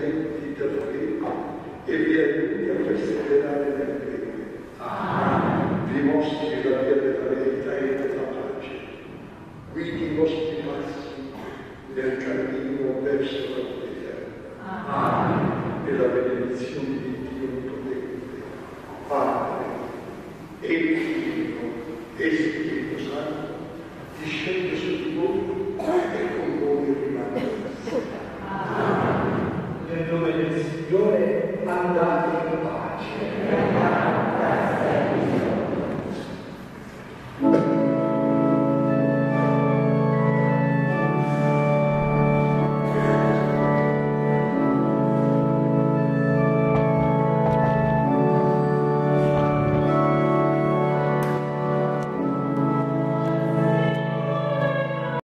insegnamenti della fede e vi aiuti a perseverare nel credere. Vi mostri la via della verità e della pace. Guidi i vostri passi nel cammino verso la vita eterna. E la benedizione di Dio Onnipotente, Padre e Figlio e Spirito Santo, discenda